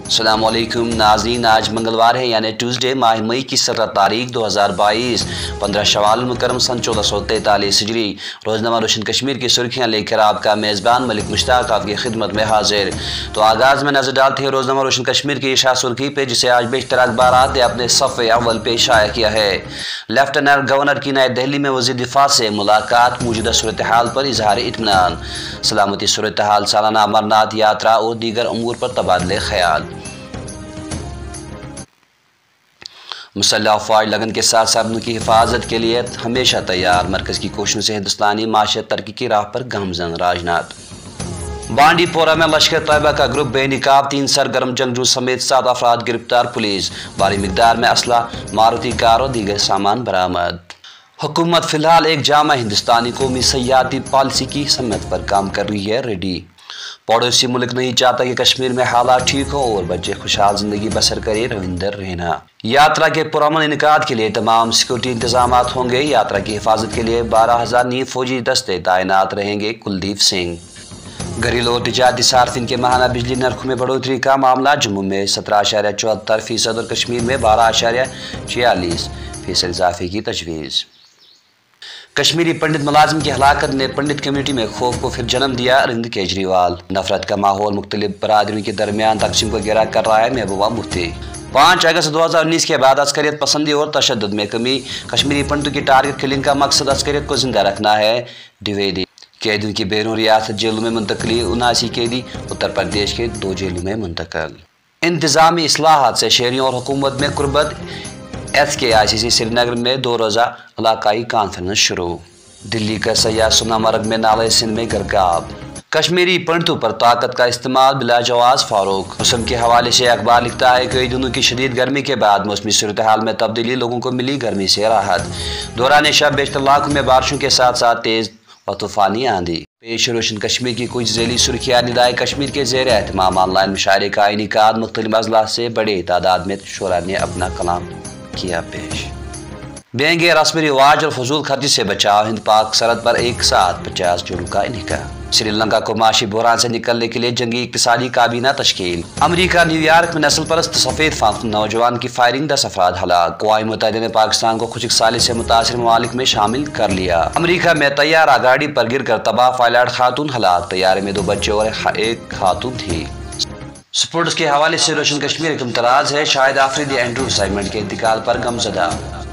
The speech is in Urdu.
السلام علیکم ناظرین، آج منگلوار ہے یعنی ٹیوزڈے، ماہ مئی کی 17 تاریخ 2022، 15 شوال المکرم سن 1443 ہجری۔ روزنامہ روشن کشمیر کی سرخیاں لے کر آپ کا میزبان ملک مشتاق آپ کی خدمت میں حاضر۔ تو آغاز میں نظر ڈالتے ہیں روزنامہ روشن کشمیر کی اشاع سرخی پہ، جسے آج بیشتر اخبارات نے اپنے صفحے اول پہ شائع کیا ہے۔ لیفٹیننٹ گورنر کی نئی دہلی میں وزیر دفاع سے ملاقات، موجودہ صورتحال پر اظہار اطمینان، سلامتی صورتحال، سالانہ امرناتھ یاترا اور دیگر امور پر تبادلہ خیال۔ مسلح افواج لگن کے ساتھ سرحدوں کی حفاظت کے لیے ہمیشہ تیار، مرکز کی کوششوں سے ہندوستانی معیشت ترقی کی راہ پر گامزن، راجناتھ۔ بانڈی پورہ میں لشکر طیبہ کا گروپ بے نقاب، 3 سرگرم جنگجو سمیت 7 افراد گرفتار، پولیس بھاری مقدار میں اسلحہ، ماروتی کار اور دیگر سامان برآمد۔ حکومت فی الحال ایک جامع ہندوستانی قومی سیاحتی پالیسی کی سمت پر کام کر رہی ہے، ریڈی۔ پڑوسی ملک نہیں چاہتا کہ کشمیر میں حالات ٹھیک ہوں اور بچے خوشحال زندگی بسر کرے، روندر رینا۔ یاترا کے پرامن انعقاد کے لیے تمام سیکورٹی انتظامات ہوں گے، یاترا کی حفاظت کے لیے 12,000 نیب فوجی دستے تعینات رہیں گے، کلدیپ سنگھ۔ گھریلو اور تجارتی صارفین کے ماہانہ بجلی نرخوں میں بڑھوتری کا معاملہ، جموں میں 17.74% اور کشمیر میں 12.46% اضافے کی تجویز۔ کشمیری پنڈت ملازم کی ہلاکت نے پنڈت کمیونٹی میں خوف کو پھر جنم دیا، اروند کیجریوال۔ نفرت کا ماحول مختلف برادریوں کے درمیان تقسیم کو گہرا کر رہا ہے، محبوبہ مفتی۔ 5 اگست 2019 کے بعد عسکریت پسندی اور تشدد میں کمی، کشمیری پنڈتوں کی ٹارگٹ کلنگ کا مقصد عسکریت کو زندہ رکھنا ہے، دیویدی۔ قیدیوں کی بیرون ریاست جیلوں میں منتقلی، 79 قیدی اتر پردیش کے 2 جیلوں میں منتقل۔ انتظامی اصلاحات سے شہریوں اور حکومت میں قربت، SKICC سری نگر میں 2 روزہ علاقائی کانفرنس شروع۔ دلی کا سیاح سونا مرگ میں نالے سندھ میں گرکاب۔ کشمیری پنڈتوں پر طاقت کا استعمال بلا جواز، فاروق۔ موسم کے حوالے سے اخبار لکھتا ہے کہ کئی دنوں کی شدید گرمی کے بعد موسمی صورتحال میں تبدیلی، لوگوں کو ملی گرمی سے راحت۔ دوران شب بیشتر علاقوں میں بارشوں کے ساتھ ساتھ تیز و طوفانی آندھی۔ پیش روشن کشمیر کی کچھ ذیلی سرخیاں۔ ندائے کشمیر کے زیر اہتمام آن لائن مشاعرے کا انعقاد، مختلف اضلاع سے بڑی تعداد میں شعراء نے اپنا کلام کیا پیش۔ بینگ رسم رواج اور فضول خرچی سے بچاؤ، ہند پاک سرحد پر ایک ساتھ 50 جوڑوں کا انعقاد۔ سری لنکا کو معاشی بحران سے نکلنے کے لیے جنگی اقتصادی کابینہ تشکیل۔ امریکہ نیو یارک میں نسل پرست سفید فام نوجوان کی فائرنگ، 10 افراد ہلاک۔ اقوام متحدہ نے پاکستان کو خشک سالی سے متاثر ممالک میں شامل کر لیا۔ امریکہ میں طیارہ گاڑی پر گر کر تباہ، پائلٹ خاتون ہلاک، طیارے میں 2 بچے اور 1 خاتون تھی۔ سپورٹس کے حوالے سے روشن کشمیر ایک امتراز ہے، شاہد آفریدی اینڈرو سائمنڈ کے انتقال پر غمزدہ۔